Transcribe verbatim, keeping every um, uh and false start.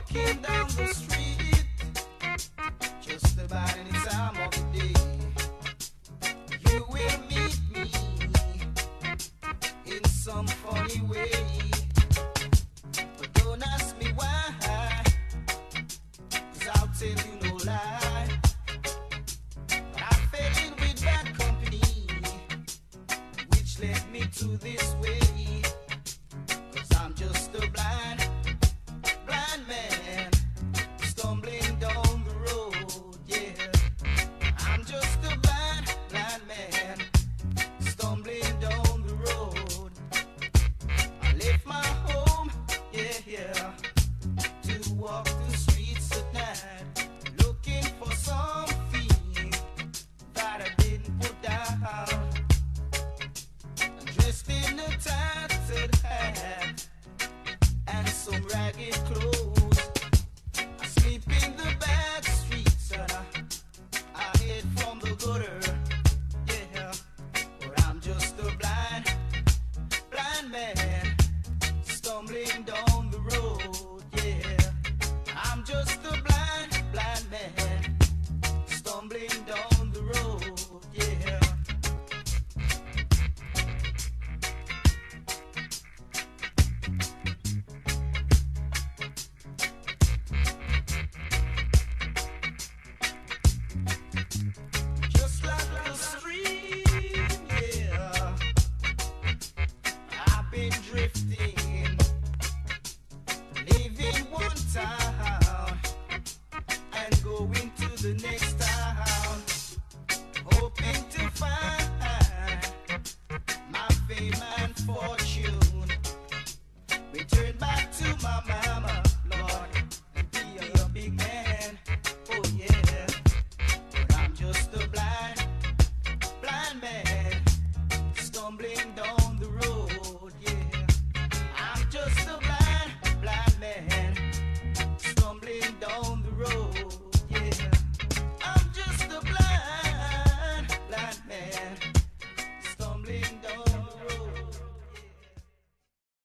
walking down the street, just about any time of the day, you will meet me in some funny way. But don't ask me why, cause I'll tell you no lie. But I fell in with bad company, which led me to this way. Cause I'm just a blind, blind man, stumbling down the road, yeah. I'm just a blind, blind man, stumbling down the road. I left my home, yeah, yeah, to walk the streets at night, looking for something that I didn't put down. Dressed in a tattered hat and some ragged clothes.